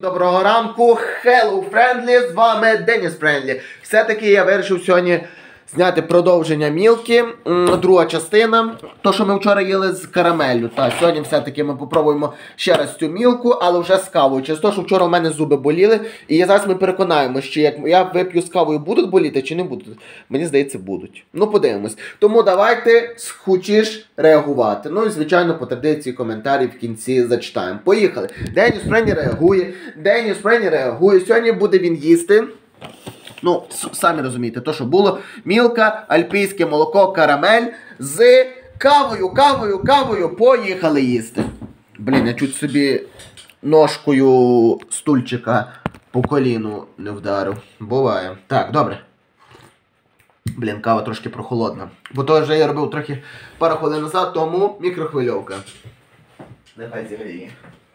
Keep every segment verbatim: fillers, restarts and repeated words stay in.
Доброго ранку, Hello Friendly, з вами Деніс Френдлі. Все-таки я вирішив сьогодні зняти продовження Мілки, друга частина. То, що ми вчора їли з карамеллю. Та, сьогодні все-таки ми попробуємо ще раз цю Мілку, але вже з кавою. Через те, що вчора в мене зуби боліли. І зараз ми переконаємося, що як я вип'ю з кавою, будуть боліти чи не будуть. Мені здається, будуть. Ну, подивимось. Тому давайте схочеш реагувати. Ну і, звичайно, по традиції коментарі в кінці зачитаємо. Поїхали. Деніс Френдлі реагує. Деніс Френдлі реагує. Сьогодні буде він їсти. Ну, самі розумієте, то, що було. Мілка, альпійське молоко, карамель з кавою, кавою, кавою. Поїхали їсти. Блін, я чуть собі ножкою стульчика по коліну не вдарив. Буває. Так, добре. Блін, кава трошки прохолодна. Бо то вже я робив трохи пару хвилин назад, тому мікрохвильовка. Нехай зігріє.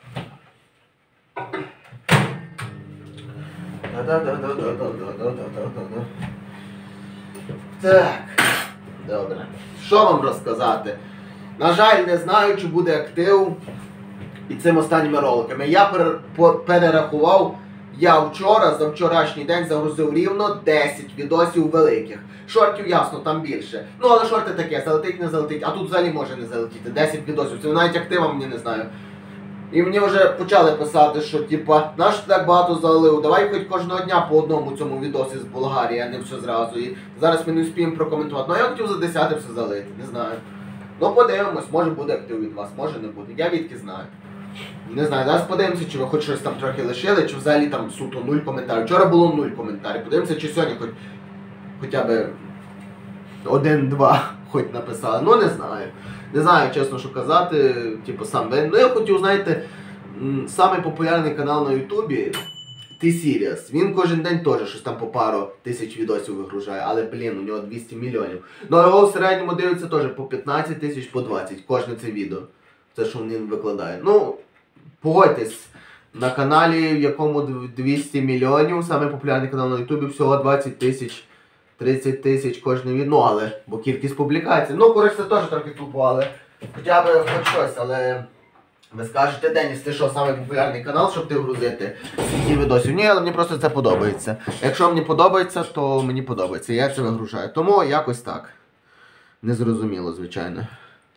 Так, добре. Що вам розказати? На жаль, не знаю, чи буде актив і цим останніми роликами. Я перер... перерахував, я вчора, за вчорашній день загрузив рівно десять відосів великих. Шортів, ясно, там більше. Ну, але шорти таке, залетить, не залетить. А тут взагалі може не залетіти. десять відосів. Це навіть актива мені не знаю. І мені вже почали писати, що типа, наш ти так багато залив, давай хоч кожного дня по одному цьому відосі з Болгарії, а не все зразу. І зараз ми не встигнемо прокоментувати. Ну я хотів за десяте все залити, не знаю. Ну подивимось, може буде актив від вас, може не буде. Я відки знаю. Не знаю, зараз подивимося, чи ви хоч щось там трохи лишили, чи взагалі там суто нуль коментарів. Вчора було нуль коментарів. Подивимося, чи сьогодні хоч хоча б один-два хоч написали. Ну не знаю. Не знаю, чесно, що казати, типу, сам. Ну, я хотів, знаєте, самий популярний канал на Ютубі, T-Series. Він кожен день теж щось там по пару тисяч відосів вигружає, але, блін, у нього двісті мільйонів. Ну, а його в середньому дивиться теж по п'ятнадцять тисяч, по двадцять, кожне це відео. Це, що він викладає. Ну, погодьтесь, на каналі, в якому двісті мільйонів, самий популярний канал на Ютубі, всього двадцять тисяч. тридцять тисяч кожне відео, ну але, бо кількість публікацій. Ну, коротше, це теж трохи тупо, але хоча б хоч щось, але ви скажете, Деніс, ти що, самий популярний канал, щоб ти грузити скільки відосів? Ні, але мені просто це подобається. Якщо мені подобається, то мені подобається, я це вигружаю. Тому якось так. Незрозуміло, звичайно.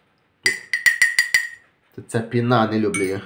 Це піна, не люблю її.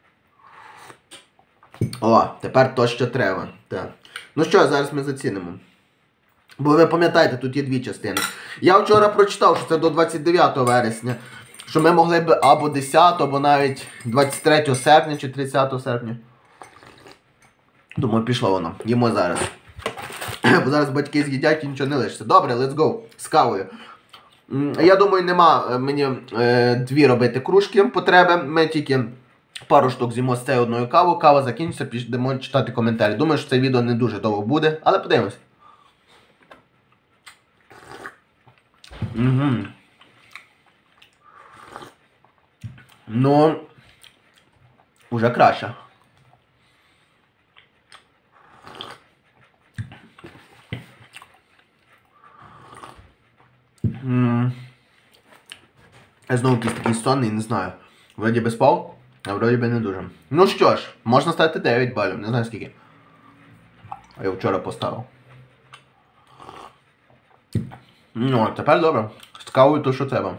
О, тепер то, що треба. Так. Ну що, зараз ми зацінимо. Бо ви пам'ятаєте, тут є дві частини. Я вчора прочитав, що це до двадцять дев'ятого вересня. Що ми могли б або десятого, або навіть двадцять третього серпня чи тридцятого серпня. Думаю, пішло воно. Їмо зараз. Бо зараз батьки з'їдять і нічого не лишиться. Добре, let's go. З кавою. Я думаю, нема мені е, дві робити кружки потреби. Ми тільки пару штук з'їмо з цією одною кавою. Кава закінчиться, підемо читати коментарі. Думаю, що це відео не дуже довго буде, але подивимось. Угу. Ну, уже краще. М-м. Я знову якийсь такий сонний, не знаю. Вроді би спав, а вроді би не дуже. Ну що ж, можна ставити дев'ять балів, не знаю скільки. А я вчора поставив. Ну, тепер добре. З кавою то, що треба.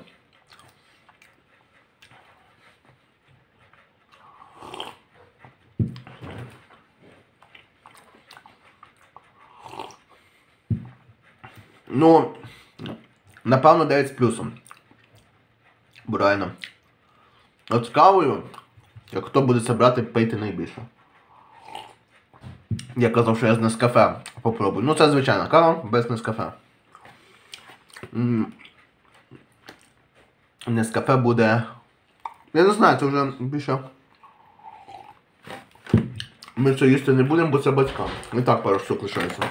Ну, напевно, дев'ять з плюсом. Бо реально. От з кавою, як хто буде це брати, пийте найбільше. Я казав, що я з Нескафе попробую. Ну, це звичайна кава, без Нескафе. Нескафе буде... Я не знаю, це вже більше... Ми це їсти не будемо, бо це батька. І так пару штук лишається.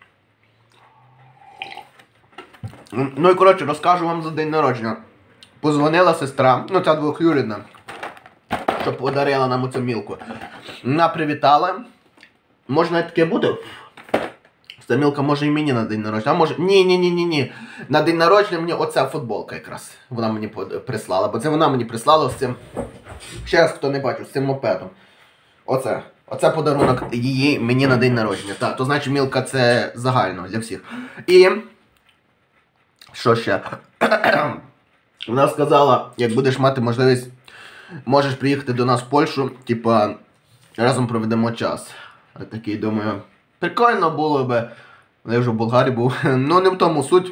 Ну і коротше, розкажу вам за день народження. Позвонила сестра, ну ця двохюрідна, що подарила нам оцю Мілку. Вона привітала. Може навіть таке буде? Ця Мілка може і мені на день народження. А може... Ні-ні-ні-ні-ні. На день народження мені оця футболка якраз. Вона мені прислала. Бо це вона мені прислала з цим... Ще раз, хто не бачив, з цим мопедом. Оце. Оце подарунок її мені на день народження. Так, то значить Мілка це загально для всіх. І... Що ще? Вона сказала, як будеш мати можливість, можеш приїхати до нас в Польщу, типа, разом проведемо час. Я такий думаю, прикольно було би, я вже в Болгарії був, ну не в тому суть.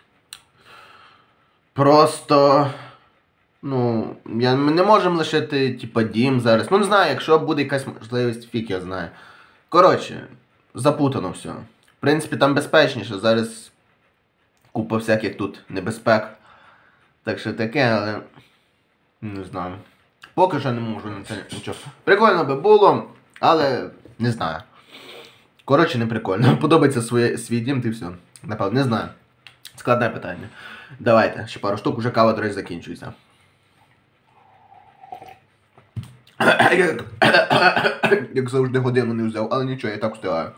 Просто, ну, я, ми не можемо лишити, типа, дім зараз. Ну не знаю, якщо буде якась можливість, фік я знаю. Коротше, запутано все. В принципі, там безпечніше, зараз купа всяких тут небезпек. Так що таке, але не знаю. Поки що не можу на це нічого. Прикольно би було, але не знаю. Коротше, не прикольно. Подобається своє, свій дім, ти все. Напевно, не знаю. Складне питання. Давайте, ще пару штук, уже кава, до речі, закінчується. Як завжди годину не взяв, але нічого, я так встигаю.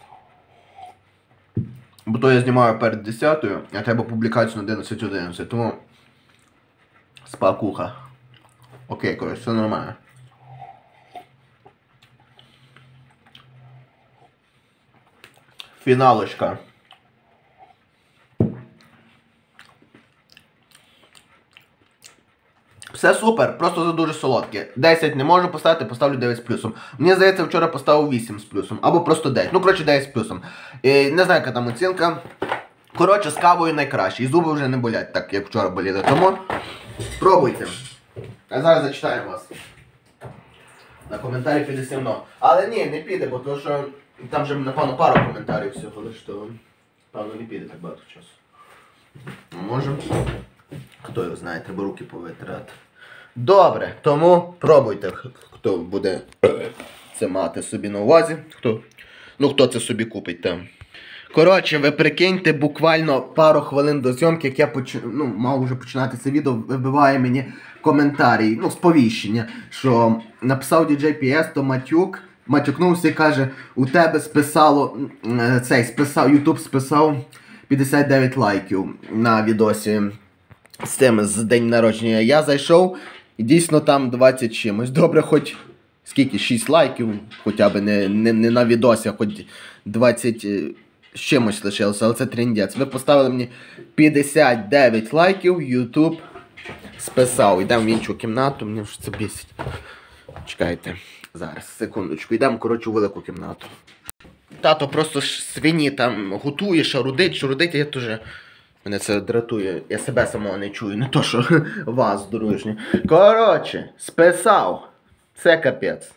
Бо то я знімаю перед десятою, а треба публікацію на одинадцять одинадцять, тому спакуха. Окей, коротше, все нормально. Фіналочка. Все супер, просто за дуже солодке. десять не можу поставити, поставлю дев'ять з плюсом. Мені здається, вчора поставив вісім з плюсом. Або просто дев'ять. Ну, коротше, дев'ять з плюсом. І не знаю, яка там оцінка. Коротше, з кавою найкраще. І зуби вже не болять, так як вчора боліли. Тому пробуйте. А зараз зачитаю вас. На коментарі піде зі мною. Але ні, не піде, бо то, що там вже, напевно, пару коментарів всього, лиш то, певно, не піде так багато часу. Може. Хто його знає, треба руки повитирати. Добре, тому пробуйте, хто буде це мати собі на увазі. Хто, ну, хто це собі купить там. Коротше, ви прикиньте, буквально пару хвилин до зйомки, як я поч... ну, мав вже починати це відео, вибиває мені коментарі, ну, сповіщення, що написав ді джей пі ес, то Матюк, матюкнувся і каже, у тебе списало, цей, списав, YouTube списав п'ятдесят дев'ять лайків на відосі з тим, з день народження. Я зайшов, і дійсно там двадцять чимось. Добре, хоч скільки, шість лайків, хоча б не, не, не на відосі, а хоч двадцять з чимось лишилося, але це трендець. Ви поставили мені п'ятдесят дев'ять лайків, YouTube списав. Йдемо в іншу кімнату, мені вже це бісить. Чекайте, зараз, секундочку, йдемо, коротше, у велику кімнату. Тато просто свині там готує, шарудить, шарудить, я теж... Мене це дратує, я себе самого не чую, не то що вас, дорожні. Коротше, списав. Це капець.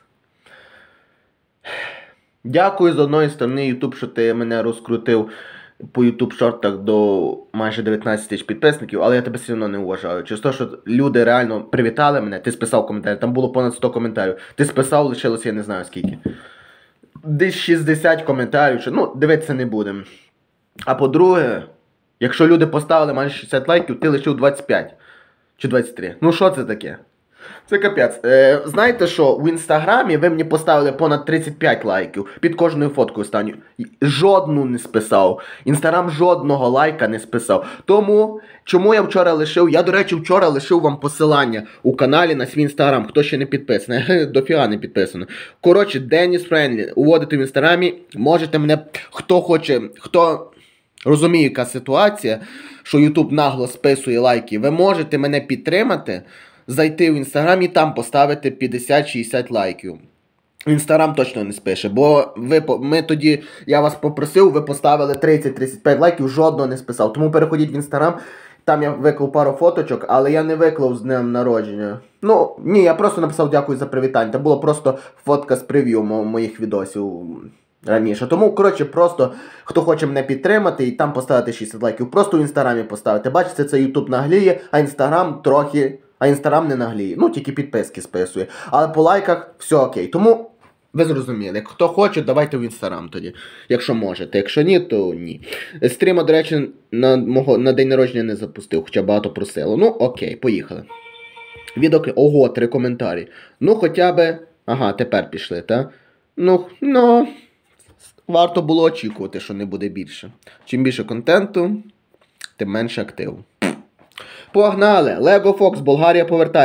Дякую з одної сторони, YouTube, що ти мене розкрутив по YouTube шортах до майже дев'ятнадцять тисяч підписників, але я тебе все одно не вважаю. Через те, що люди реально привітали мене, ти списав коментарі, там було понад сто коментарів. Ти списав, лишилося я не знаю скільки. Десь шістдесят коментарів, що, ну, дивитися не будемо. А по-друге, якщо люди поставили майже шістдесят лайків, ти лишив двадцять п'ять. Чи двадцять три. Ну що це таке? Це капець. Е, знаєте що, в інстаграмі ви мені поставили понад тридцять п'ять лайків під кожною фоткою останню. Жодну не списав. Інстаграм жодного лайка не списав. Тому, чому я вчора лишив, я, до речі, вчора лишив вам посилання у каналі на свій інстаграм, хто ще не підписаний, дофіга не підписано. Коротше, Деніс Френдлі, уводите в інстаграмі, можете мене, хто хоче, хто... розумію, яка ситуація, що YouTube нагло списує лайки. Ви можете мене підтримати, зайти в Інстаграм і там поставити п'ятдесят-шістдесят лайків. Інстаграм точно не спише, бо ви, ми тоді, я вас попросив, ви поставили тридцять-тридцять п'ять лайків, жодного не списав. Тому переходіть в Інстаграм, там я виклав пару фоточок, але я не виклав з днем народження. Ну, ні, я просто написав дякую за привітання. Це було просто фотка з прев'ю моїх відосів раніше. Тому, коротше, просто, хто хоче мене підтримати і там поставити шістдесят лайків, просто в Інстаграмі поставити. Бачите, це YouTube нагліє, а Інстаграм трохи, а Інстаграм не нагліє. Ну, тільки підписки списує. Але по лайках все окей. Тому, ви зрозуміли, хто хоче, давайте в Інстаграм тоді. Якщо можете. Якщо ні, то ні. Стріма, до речі, на, мого, на день народження не запустив, хоча багато просило. Ну, окей, поїхали. Відео, ого, три коментарі. Ну, хоча би, ага, тепер пішли, так? Ну, ну... Варто було очікувати, що не буде більше. Чим більше контенту, тим менше активу. Погнали! Lego Fox, Болгарія повертається.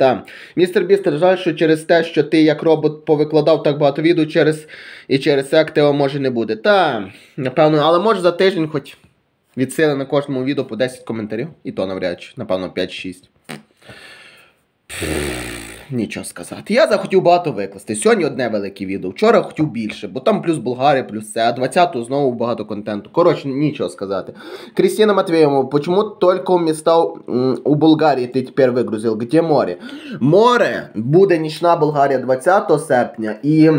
Так. Містер Бістер, жаль, що через те, що ти як робот повикладав так багато відео, через... і через це актива може не буде. Так, напевно, але може за тиждень хоч відсили на кожному відео по десять коментарів. І то навряд чи, напевно, п'ять-шість. Нічого сказати. Я захотів багато викласти. Сьогодні одне велике відео. Вчора хотів більше, бо там плюс Болгарія, плюс це. А двадцятого знову багато контенту. Коротше, нічого сказати. Крістіна Матвієва, почему только места у Болгарії ти тепер вигрузив? Где море? Море буде нічна Болгарія двадцятого серпня і...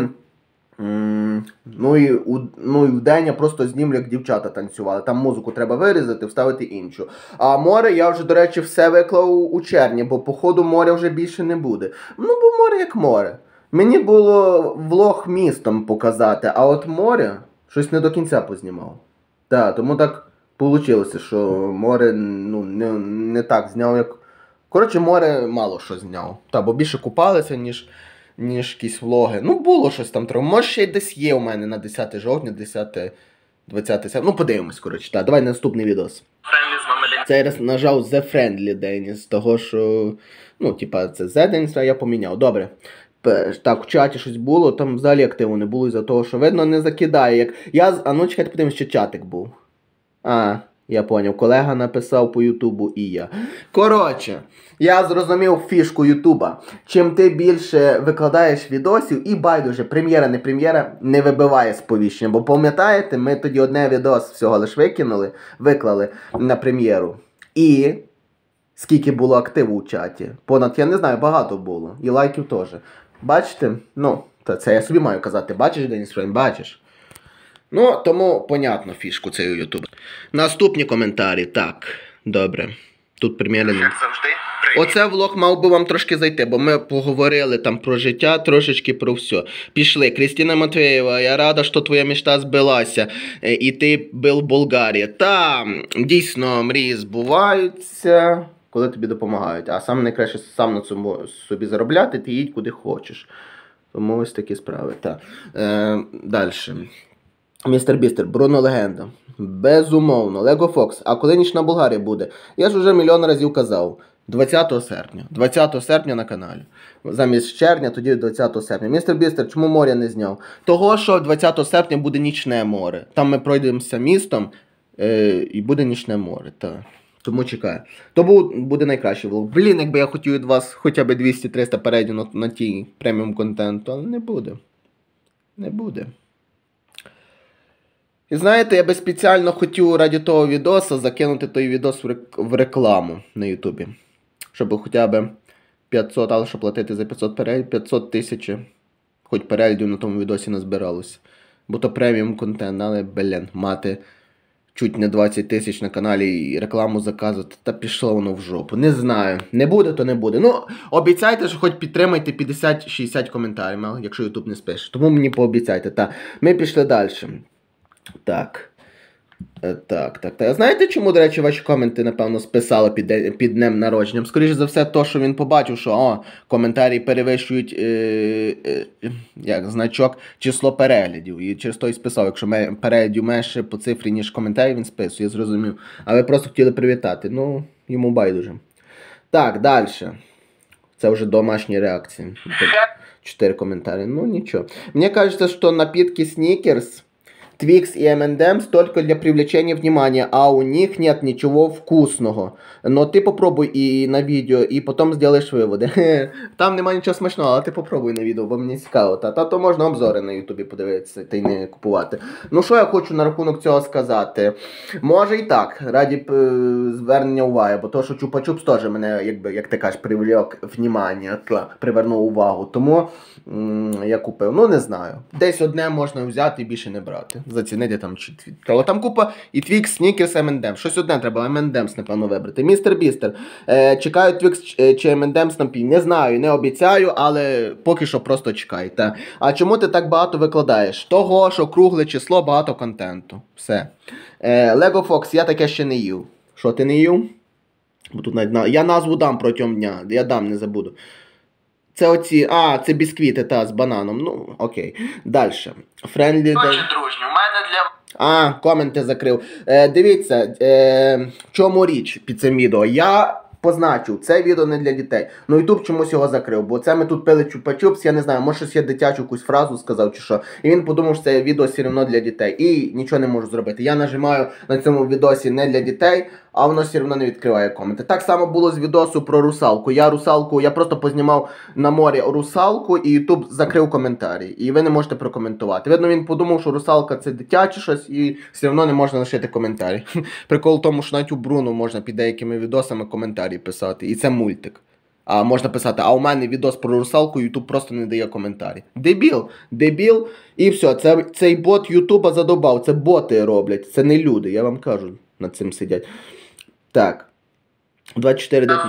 Ну і, у, ну і в день я просто знімлю, як дівчата танцювали. Там музику треба вирізати, вставити іншу. А море я вже, до речі, все виклав у червні, бо походу моря вже більше не буде. Ну, бо море як море. Мені було влог містом показати, а от море щось не до кінця познімав. Так, тому так вийшло, що море ну, не, не так зняв, як... Коротше, море мало що зняв. Так, бо більше купалися, ніж... ніж якісь влоги. Ну, було щось там трохи. Може, ще й десь є у мене на десяте жовтня, десяте, двадцяте серпня. Ну, подивимось, коротше. Так, давай наступний відос. Цей раз нажав The Friendly Денис, того що, ну, типа, це The Денис, а я поміняв. Добре. Так, в чаті щось було, там взагалі активу не було, із-за того, що, видно, не закидає. Як... Я, а ну, чекайте, подивимось, що чатик був. А, я поняв, колега написав по Ютубу і я. Коротше, я зрозумів фішку Ютуба. Чим ти більше викладаєш відосів, і байдуже, прем'єра, не прем'єра, не вибиває сповіщення. Бо пам'ятаєте, ми тоді одне відос всього лиш викинули, виклали на прем'єру. І скільки було активу у чаті? Понад, я не знаю, багато було. І лайків теж. Бачите? Ну, то це я собі маю казати. Бачиш, Деніс Фрейм, бачиш? Ну, тому, понятно, фішку цієї Ютубу. Наступні коментарі. Так, добре. Тут приміряно. Як завжди. Оце влог мав би вам трошки зайти, бо ми поговорили там про життя, трошечки про все. Пішли. Крістіна Матвієва, я рада, що твоя мечта збилася. І ти був в Болгарії. Та, дійсно, мрії збуваються, коли тобі допомагають. А саме найкраще сам на цьому собі заробляти, ти їдь куди хочеш. Тому ось такі справи. Так. Е, далі. Містер Бістер, Бруно Легенда. Безумовно. Лего Фокс. А коли нічна Болгарія буде? Я ж вже мільйон разів казав. двадцятого серпня. двадцятого серпня на каналі. Замість червня, тоді двадцятого серпня. Містер Бістер, чому моря не зняв? Того, що двадцятого серпня буде нічне море. Там ми пройдемося містом е, і буде нічне море. Та. Тому чекаю. То буде найкращий влог. Блін, якби я хотів від вас хоча б двісті-триста перейдів на, на тій преміум контенту, але не буде. Не буде. І знаєте, я би спеціально хотів раді того відоса закинути той відос в рекламу на Ютубі. Щоб хоча б п'ятсот, але що платити за п'ятсот переглядів, п'ятсот тисяч, хоч переглядів на тому відосі назбиралось. Бо то преміум контент, але, блін, мати чуть не двадцять тисяч на каналі і рекламу заказувати, та пішло воно в жопу. Не знаю, не буде, то не буде. Ну, обіцяйте, що хоч підтримайте п'ятдесят-шістдесят коментарів, якщо Ютуб не спише. Тому мені пообіцяйте, та. Ми пішли далі. Так. Так, так, так. Знаєте, чому, до речі, ваші коменти, напевно, списали під, під днем народження? Скоріше за все, то, що він побачив, що о, коментарі перевищують е, е, як, значок число переглядів. І через то і списав. Якщо переглядів менше по цифрі, ніж коментарі, він списує, зрозумів. А ви просто хотіли привітати. Ну, йому байдуже. Так, далі. Це вже домашні реакції. Чотири коментарі. Ну, нічого. Мені кажеться, що напитки Snickers, Twix и эм энд эмс только для привлечения внимания, а у них нет ничего вкусного. Но ты попробуй и на видео, и потом сделаешь выводы. Там нема нічого смачного, але ти попробуй на відео, бо мені цікаво. Та, та то можна обзори на ютубі подивитися, та й не купувати. Ну що я хочу на рахунок цього сказати? Може і так, раді е, звернення уваги, бо то, що Чупа-Чупс теж мене, якби, як ти кажеш, привлек внимання, привернув увагу. Тому м я купив. Ну не знаю. Десь одне можна взяти і більше не брати. Зацінити там чи твіт. Але там купа і Twix, Snickers, ем енд емс. Щось одне треба, ем енд емс, напевно, вибрати. Містер Бістер, е, чекаю Twix чи ем енд емс напій. Не знаю, не обіцяю, але поки що просто чекайте. А чому ти так багато викладаєш? Того, що кругле число, багато контенту. Все. Е, Lego Fox, я таке ще не їв. Що ти не їв? Бо тут навіть... Я назву дам протягом дня. Я дам, не забуду. Це оці, а, це бісквіти, та, з бананом, ну, окей. Дальше. Friendly... Дуже дружньо, у мене для... А, коменти закрив. Е, дивіться, е, в чому річ під цим відео. Я позначив, це відео не для дітей. Ну YouTube чомусь його закрив, бо це ми тут пили чупа-чупс, я не знаю, може щось я дитячу якусь фразу сказав чи що. І він подумав, що це відео все одно для дітей. І нічого не можу зробити. Я нажимаю на цьому відосі не для дітей, а воно все одно не відкриває коменти. Так само було з відосу про русалку. Я русалку, я просто познімав на морі русалку і YouTube закрив коментарі. І ви не можете прокоментувати. Видно, він подумав, що русалка це дитяче щось і все одно не можна лишити коментарі. Прикол в тому, що навіть у Бруно можна під деякими відосами коментарі писати. І це мультик. А можна писати, а у мене відос про русалку, YouTube просто не дає коментарі. Дебіл, дебіл. І все, це, цей бот Ютуба задобав. Це боти роблять, це не люди, я вам кажу, над цим сидять. Так. двадцять чотири дитини.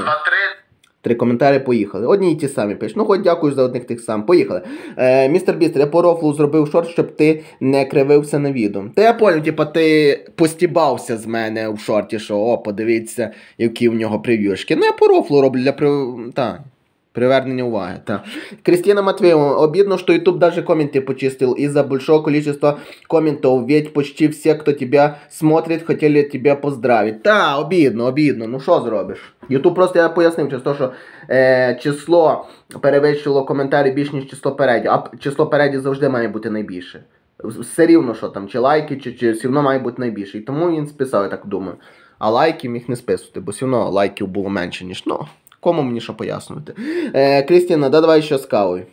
Три коментарі, поїхали. Одні і ті самі пишуть. Ну, хоч дякую за одних тих сам. Поїхали. Е, містер Бістер, я по рофлу зробив шорт, щоб ти не кривився на відео. Та я поняв, типа, ти постібався з мене в шорті, що, о, подивіться, які в нього прев'юшки. Ну, я по рофлу роблю для при... Та. Привернення уваги, так. Кристина Матвеева, обидно, что YouTube даже комменты почистил из-за большого количества комментов, ведь почти все, кто тебя смотрит, хотели тебя поздравить. Та, обідно, обідно, ну що зробиш? YouTube просто, я пояснив, через те, що е, число перевищило коментарі більше, ніж число передів, а число передів завжди має бути найбільше. Все рівно, що там, чи лайки, чи, чи все одно має бути найбільше. І тому він списав, я так думаю. А лайки міг не списувати, бо все одно лайків було менше, ніж, ну... Кому мені що пояснювати? Е, Крістіна, да давай що з кавою.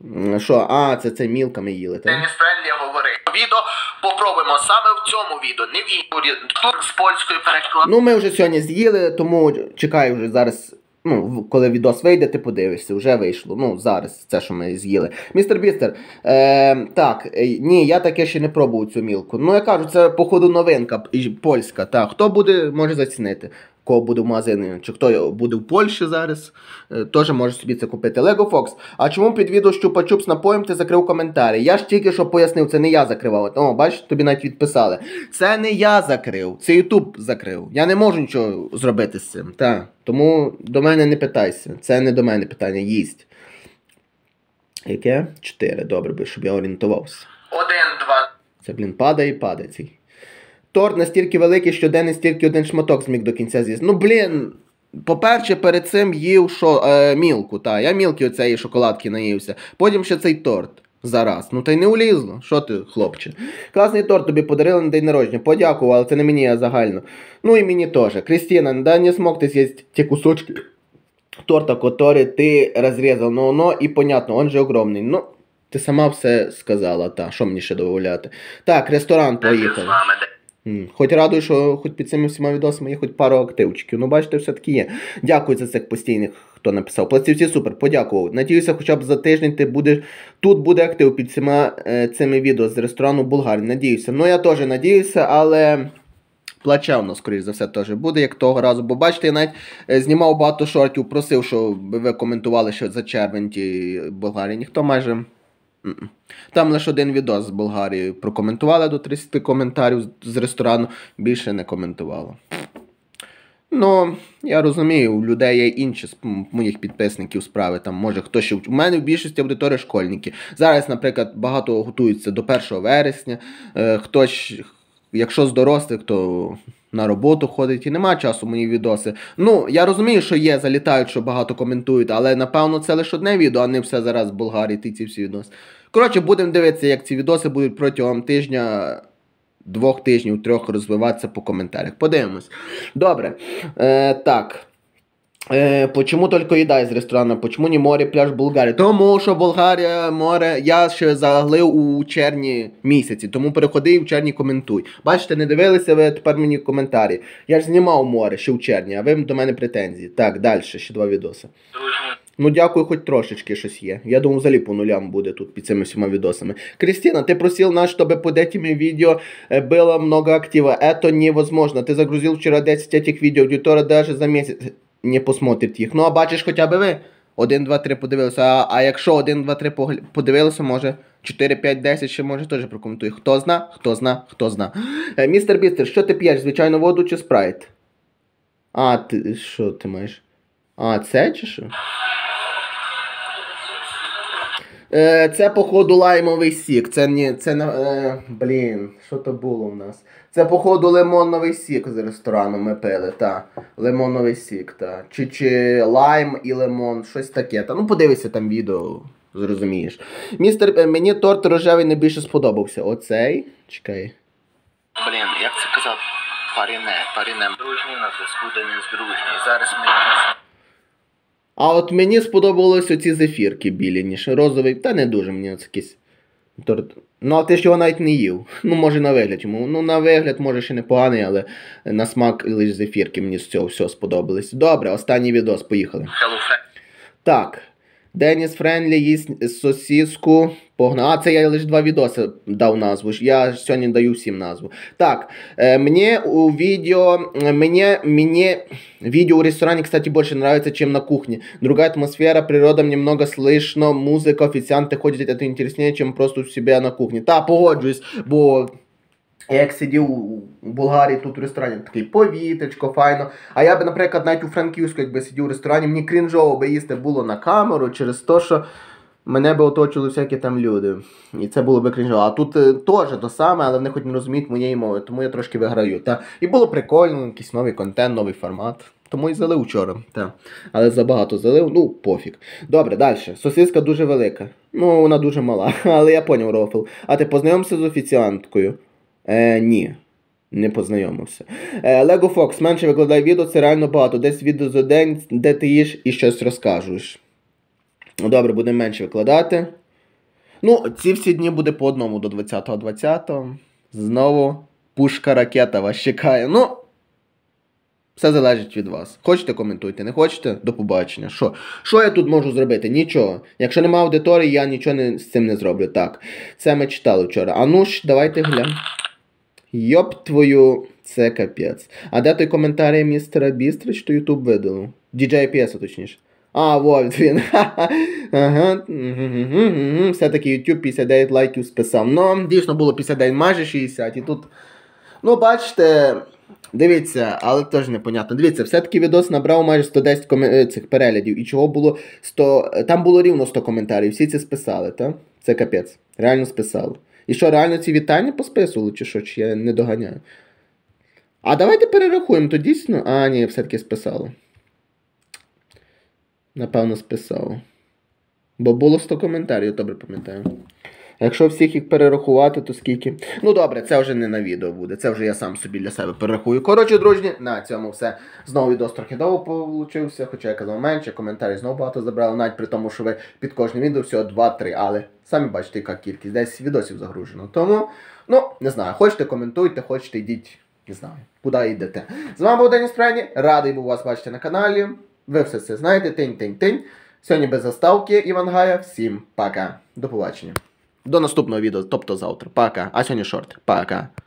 Що? А, це це мілка ми їли, так? Деніс Френдлі говорив. Відео попробуємо саме в цьому відео, не відео, тут з польською переклад. Ну, ми вже сьогодні з'їли, тому чекаю вже зараз, ну, коли відос вийде, ти подивишся, вже вийшло. Ну, зараз, це, що ми з'їли. Містер Бістер, е, так, е, ні, я таке ще не пробував цю мілку. Ну, я кажу, це, походу, новинка, польська, так. Хто буде, може зацінити. Кого буде в магазині, чи хто буде в Польщі зараз, е, теж може собі це купити. Lego Fox, а чому під відео щупа-чуп з напоєм ти закрив коментарі? Я ж тільки що пояснив, це не я закривав. О, бачиш, тобі навіть відписали. Це не я закрив, це YouTube закрив. Я не можу нічого зробити з цим. Та. Тому до мене не питайся. Це не до мене питання, їсть. Яке? Чотири, добре, щоб я орієнтувався. Один, два. Це, блін, падає і падає цей. Торт настільки великий, що Денис тільки один шматок зміг до кінця з'їсти. Ну, блін, по-перше, перед цим їв шо, е, мілку, та, я мілки оцеї шоколадки наївся. Потім ще цей торт зараз. Ну, та й не улізло. Що ти, хлопче? Класний торт тобі подарили на день народження. Подякував, але це не мені, а загально. Ну, і мені теж. Кристина, да не смог ти з'їсти ті кусочки торта, які ти розрізав. Ну, ну, і понятно, он же огромний. Ну, ти сама все сказала, та, що мені ще додавати. Так, ресторан поїхав. Хоч радую, що хоч під цими всіма відосами є хоч пару активчиків. Ну, бачите, все-таки є. Дякую за цих постійних, хто написав. Платівці супер, подякував. Надіюся, хоча б за тиждень ти будеш... Тут буде актив під цими, е, цими відео з ресторану Булгарії. Надіюся. Ну, я теж надіюся, але... Плачевно, скоріш за все, теж буде, як того разу. Бо, бачите, я навіть е, знімав багато шортів, просив, щоб ви коментували, що за червень ті Болгарії. Ніхто майже... Там лише один відос з Болгарії прокоментували до тридцяти коментарів з ресторану, більше не коментувало. Ну, я розумію, у людей є інші з моїх підписників справи, там може хто ще... У мене в більшості аудиторії школьники. Зараз, наприклад, багато готуються до першого вересня, е, хтось, якщо з дорослих, то на роботу ходить і нема часу мої відоси. Ну, я розумію, що є, залітають, що багато коментують, але напевно це лише одне відео, а не все зараз в Болгарії, ті ці всі відоси. Коротше, будемо дивитися, як ці відоси будуть протягом тижня, двох тижнів, трьох розвиватися по коментарях. Подивимось. Добре. Е, так. Е, почему только їда із ресторану? Почему не море, пляж Болгарії? Тому що Болгарія, море, я ще заглив у червні місяці, тому переходи і в червні коментуй. Бачите, не дивилися ви тепер мені коментарі. Я ж знімав море ще в червні, а ви до мене претензії. Так, далі, ще два відоси. Ну, дякую, хоч трошечки щось є. Я думаю, взагалі по нулям буде тут під цими всіма відосами. Кристина, ти просил нас, чтобы под этими видео было много актива. Это невозможно. Ты загрузил вчера десять этих видео, аудитория даже за месяц не посмотрит їх. Ну, а бачиш хоча б ви? один, два, три подивилися. А, а якщо один, два, три подивилися, може чотири, п'ять, десять ще може теж прокоментує. Хто зна, хто зна, хто зна. Е, містер Бістер, що ти п'єш? Звичайно воду чи спрайт? А, ти, що ти маєш? А, це чи що? Е, це, походу, лаймовий сік. Це не... Це, е, блін, що то було в нас? Це, походу, лимонновий сік з ресторану ми пили, та. Лимонновий сік, та. Чи, чи лайм і лимон, щось таке. Та. Ну, подивися там відео, зрозумієш. Містер, мені торт рожевий найбільше сподобався. Оцей, чекай. Блін, як це казати? Паріне, паріне. Дружній на зв'язку, де не здружній. Зараз ми... А от мені сподобалось оці зефірки білі, ніж розовий, та не дуже мені оце якийсь торт. Ну, а ти ж його навіть не їв. Ну, може на вигляд йому. Ну, на вигляд, може, ще непоганий, але на смак лише зефірки мені з цього все сподобались. Добре, останній відос, поїхали. Так. Деніс Френдлі їсть сосиску. Погнав. А, це я лише два відоси дав назву. Я сьогодні даю всім назву. Так, э, мне у видео, мне, мне видео в ресторане, кстати, больше нравится, чем на кухне. Другая атмосфера, природа, немного слышно, музыка, официанты ходят, это интереснее, чем просто у себя на кухне. Та, погоджуюсь, бо... Я як сидів у Болгарії тут в ресторані, такий повітрячко, файно. А я б, наприклад, навіть у Франківську, якби сидів у ресторані, мені крінжово би їсти було на камеру через те, що мене би оточили всякі там люди. І це було би крінжово. А тут е, теж то саме, але вони хоч не розуміють моєї мови, тому я трошки виграю. Та. І було прикольно, якийсь новий контент, новий формат. Тому і залив вчора. Та. Але забагато залив, ну пофіг. Добре, далі. Сосиска дуже велика. Ну, вона дуже мала, але я поняв, рофл. А ти познайомився з офіціанткою? Е, ні, не познайомився. Е, Lego Fox, менше викладай відео, це реально багато. Десь відео за день, де ти їш і щось розкажеш. Добре, будемо менше викладати. Ну, ці всі дні буде по одному до двадцятого двадцятого. Знову пушка ракета вас чекає. Ну, все залежить від вас. Хочете, коментуйте, не хочете? До побачення. Що? Що я тут можу зробити? Нічого. Якщо немає аудиторії, я нічого не, з цим не зроблю. Так, це ми читали вчора. А ну ж, давайте глянемо. Йоп твою, це капець. А де той коментарі містера Бістрич, то Ютуб видалив? ді джей пі ес, точніше. А, вот він. Ага. Все-таки YouTube п'ятдесят дев'ять лайків списав. Ну, дійсно було п'ятдесят дев'ять, майже шістдесят. І тут, ну, бачите, дивіться, але теж непонятно. Дивіться, все-таки відос набрав майже сто десять ком... цих переглядів. І чого було сто... Там було рівно сто коментарів. Всі це списали, так? Це капець. Реально списали. І що, реально ці вітання посписували, чи що? Чи я не доганяю? А давайте перерахуємо, то дійсно... А, ні, все-таки списало. Напевно, списав. Бо було сто коментарів, добре пам'ятаю. Якщо всіх їх перерахувати, то скільки? Ну добре, це вже не на відео буде. Це вже я сам собі для себе перерахую. Коротше, дружні, на цьому все. Знову відос трохи довго получився, хоча я казав менше, коментарі знову багато забрали, навіть при тому, що ви під кожним відео всього два-три. Але самі бачите, яка кількість. десять відосів загружено. Тому, ну, не знаю, хочете коментуйте, хочете йдіть, не знаю, куди йдете. З вами був Деніс Френдлі, радий був вас бачити на каналі. Ви все це знаєте, тинь-тинь-тинь. Сьогодні без заставки, Іван Гая. Всім пока. До побачення. До наступного відео, тобто завтра. Пока. А сьогодні шорт. Пока.